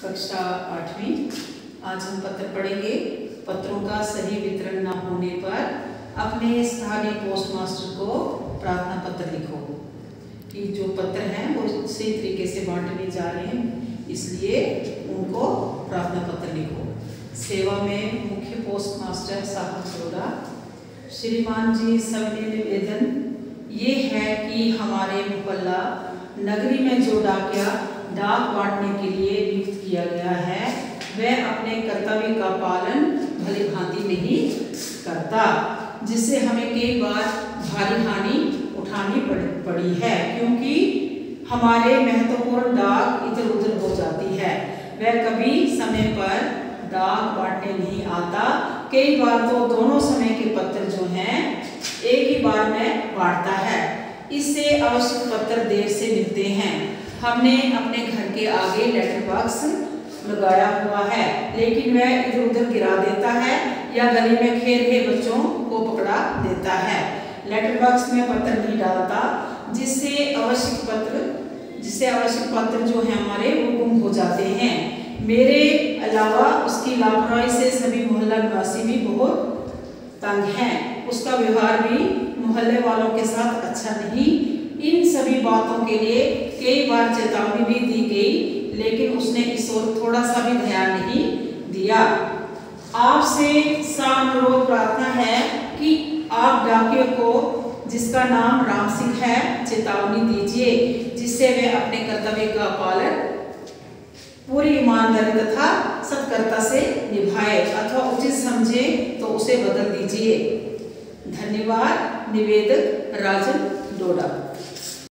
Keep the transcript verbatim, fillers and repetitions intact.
कक्षा आठवीं। आज हम पत्र पढ़ेंगे। पत्रों का सही वितरण न होने पर अपने स्थानीय पोस्ट मास्टर को प्रार्थना पत्र लिखो। कि जो पत्र हैं वो सही तरीके से बांटने जा रहे हैं, इसलिए उनको प्रार्थना पत्र लिखो। सेवा में मुख्य पोस्ट मास्टर साहब सरोरा। श्रीमान जी, सविनय निवेदन ये है कि हमारे मोहल्ला नगरी में जो डाकिया डाक बांटने के लिए नियुक्त किया गया है वह अपने कर्तव्य का पालन भली भांति नहीं करता, जिससे हमें कई बार भारी हानि उठानी पड़ी है, क्योंकि हमारे महत्वपूर्ण डाक इधर उधर हो जाती है। वह कभी समय पर डाक बांटने नहीं आता। कई बार तो दोनों समय के पत्र जो हैं एक ही बार में बांटता है। इससे आवश्यक पत्र देर से मिलते हैं। हमने अपने घर के आगे लेटर बॉक्स लगाया हुआ है, लेकिन वह इधर उधर गिरा देता है या गली में खेल रहे बच्चों को पकड़ा देता है। लेटर बॉक्स में पत्र नहीं डालता, जिससे आवश्यक पत्र जिससे आवश्यक पत्र जो है हमारे वो गुम हो जाते हैं। मेरे अलावा उसकी लापरवाही से सभी मोहल्ला निवासी भी बहुत तंग हैं। उसका व्यवहार भी मोहल्ले वालों के साथ अच्छा नहीं। इन सभी बातों के लिए कई बार चेतावनी भी दी गई, लेकिन उसने इस ओर थोड़ा सा भी ध्यान नहीं दिया। आपसे सानुरोध प्रार्थना है कि आप डाकियों को, जिसका नाम राम सिंह है, चेतावनी दीजिए, जिससे वे अपने कर्तव्य का पालन पूरी ईमानदारी तथा सत्कर्ता से निभाए, अथवा उचित समझे तो उसे बदल दीजिए। धन्यवाद। निवेदक राजन डोडा।